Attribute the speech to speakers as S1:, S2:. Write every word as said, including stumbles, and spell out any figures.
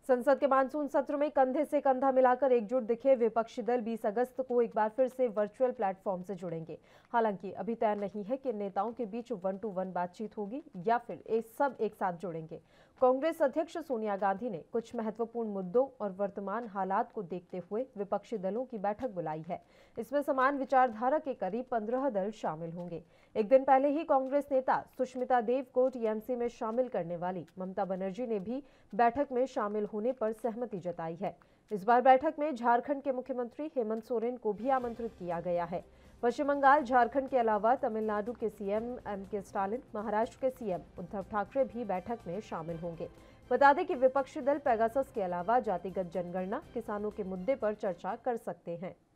S1: संसद के मानसून सत्र में कंधे से कंधा मिलाकर एकजुट दिखे विपक्षी दल बीस अगस्त को एक बार फिर से वर्चुअल प्लेटफॉर्म से जुड़ेंगे। हालांकि अभी तय नहीं है कि नेताओं के बीच वन टू वन बातचीत होगी या फिर एक सब एक साथ जुड़ेंगे। कांग्रेस अध्यक्ष सोनिया गांधी ने कुछ महत्वपूर्ण मुद्दों और वर्तमान हालात को देखते हुए विपक्षी दलों की बैठक बुलाई है। इसमें समान विचारधारा के करीब पंद्रह दल शामिल होंगे। एक दिन पहले ही कांग्रेस नेता सुष्मिता देव को टीएमसी में शामिल करने वाली ममता बनर्जी ने भी बैठक में शामिल होने पर सहमति जताई है। इस बार बैठक में झारखंड के मुख्यमंत्री हेमंत सोरेन को भी आमंत्रित किया गया है। पश्चिम बंगाल, झारखंड के अलावा तमिलनाडु के CM M K Stalin, Maharashtra के सीएम उद्धव ठाकरे भी बैठक में शामिल होंगे। बता दें कि विपक्षी दल पेगासस के अलावा जातिगत जनगणना, किसानों के मुद्दे पर चर्चा कर सकते हैं।